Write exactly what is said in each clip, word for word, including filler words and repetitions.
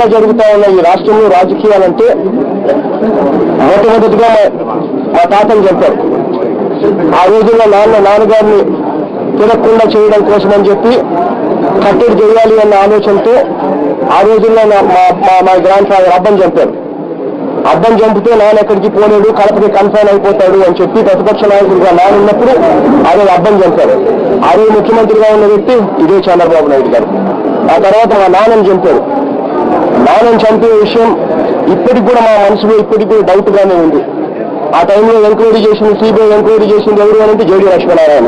జరుగుతా ఉన్న ఈ రాష్ట్రంలో రాజకీయాలంటే మొట్టమొదటిగా మా తాతని చెప్పారు. ఆ రోజుల్లో నాన్న నాన్నగారిని తిరగకుండా చేయడం కోసం అని చెప్పి కట్టడి చేయాలి అన్న ఆలోచనతో ఆ రోజుల్లో మా మా గ్రాండ్ ఫాదర్ అబ్బని చంపారు. అబ్బని చంపితే నాన్న ఎక్కడికి పోలేడు, కడపకి కన్ఫైన్ అయిపోతాడు అని చెప్పి ప్రతిపక్ష నాయకుడిగా నాన్న ఉన్నప్పుడు ఆ రోజు అబ్బని చంపారు. ఆ రోజు ముఖ్యమంత్రిగా ఉన్న వ్యక్తి ఇదే చంద్రబాబు నాయుడు గారు. ఆ తర్వాత మా నాన్నని చంపారు. నాన్నని చంపే విషయం ఇప్పటికి కూడా మా మనసులో ఇప్పటికి కూడా డౌట్ గానే ఉంది. ఆ టైంలో ఎంక్వైరీ చేసింది సిబిఐ ఎంక్వైరీ చేసింది ఎవరు అంటే జేడీ లక్ష్మీనారాయణ.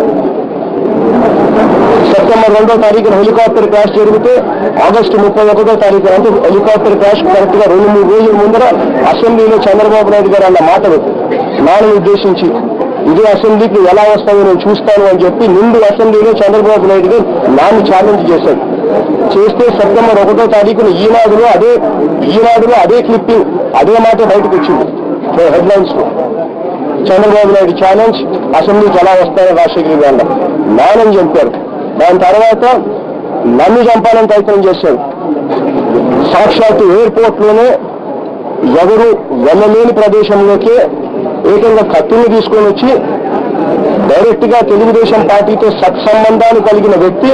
సెప్టెంబర్ రెండో తారీఖున హెలికాప్టర్ క్రాష్ జరిగితే ఆగస్టు ముప్పై ఒకటో తారీఖు అంటే హెలికాప్టర్ క్రాష్ కరెక్ట్ గా రెండు మూడు రోజుల ముందర అసెంబ్లీలో చంద్రబాబు నాయుడు గారు అన్న మాటలు నాన్నను ఉద్దేశించి ఇదే అసెంబ్లీకి ఎలా వస్తాయో నేను చూస్తాను అని చెప్పి నిండు అసెంబ్లీలో చంద్రబాబు నాయుడు గారు నాన్ని ఛాలెంజ్ చేశాడు. చేస్తే సెప్టెంబర్ ఒకటో తారీఖున ఈనాడులో అదే ఈనాడులో అదే క్లిప్పింగ్ అదే మాట బయటకు వచ్చింది హెడ్లైన్స్ లో. చంద్రబాబు నాయుడు ఛాలెంజ్ అసెంబ్లీకి ఎలా వస్తాయో రాజశేఖర గారు నాన్నని చంపారు. దాని తర్వాత నన్ను చంపాలని ప్రయత్నం చేశాడు. సాక్షాత్తు ఎయిర్పోర్ట్ లోనే ఎవరు వెళ్ళలేని ప్రదేశంలోకి ఏకంగా కత్తుల్ని తీసుకొని వచ్చి డైరెక్ట్ గా తెలుగుదేశం పార్టీతో సత్సంబంధాలు కలిగిన వ్యక్తి,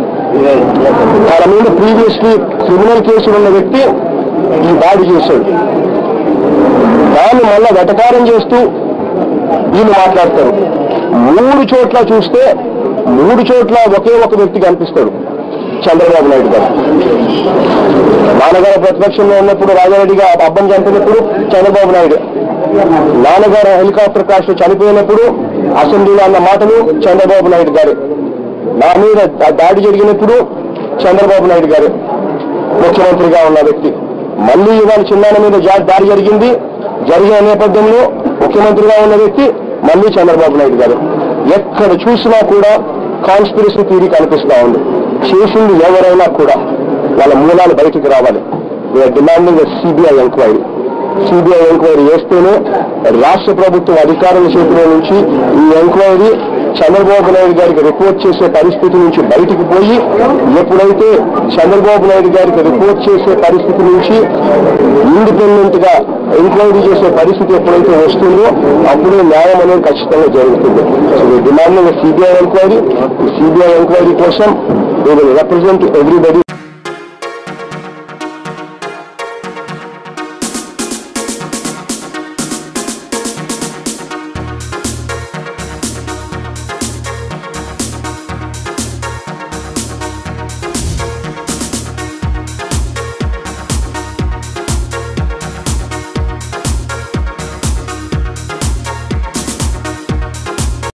తన మీద ప్రీవియస్లీ క్రిమినల్ కేసులు ఉన్న వ్యక్తి ఈ దాడి చేశాడు. దాన్ని మళ్ళా వెటకారం చేస్తూ వీళ్ళు మాట్లాడతారు. మూడు చోట్ల చూస్తే మూడు చోట్ల ఒకే ఒక వ్యక్తి కనిపిస్తాడు, చంద్రబాబు నాయుడు గారు. నాన్నగారు ప్రతిపక్షంలో ఉన్నప్పుడు రాజారెడ్డిగా అబ్బని చంపినప్పుడు చంద్రబాబు నాయుడు, నాన్నగారు హెలికాప్టర్ క్రాష్ లో చనిపోయినప్పుడు అసెంబ్లీలో అన్న మాటలు చంద్రబాబు నాయుడు గారు. నా మీద దాడి జరిగినప్పుడు చంద్రబాబు నాయుడు గారు ముఖ్యమంత్రిగా ఉన్న వ్యక్తి. మళ్ళీ ఇవాళ చిన్నాన్న మీద దాడి జరిగింది, జరిగిన నేపథ్యంలో ముఖ్యమంత్రిగా ఉన్న వ్యక్తి మళ్ళీ చంద్రబాబు నాయుడు గారు. ఎక్కడ చూసినా కూడా కాన్స్పిరసీ థియరీ కనిపిస్తా ఉంది. చేసింది ఎవరైనా కూడా వాళ్ళ మూలాలు బయటికి రావాలి. We're demanding CBI enquiry. CBI enquiry చేస్తేనే రాష్ట్ర ప్రభుత్వం అధికారుల చేతిలో నుంచి ఈ ఎంక్వైరీ చంద్రబాబు నాయుడు గారికి రిపోర్ట్ చేసే పరిస్థితి నుంచి బయటికి పోయి, ఎప్పుడైతే చంద్రబాబు నాయుడు గారికి రిపోర్ట్ చేసే పరిస్థితి నుంచి ఇండిపెండెంట్ గా ఎంక్వైరీ చేసే పరిస్థితి ఎప్పుడైతే వస్తుందో అప్పుడే న్యాయం అనేది ఖచ్చితంగా జరుగుతుంది. So demanding CBI enquiry. CBI enquiry కోసం we will represent everybody.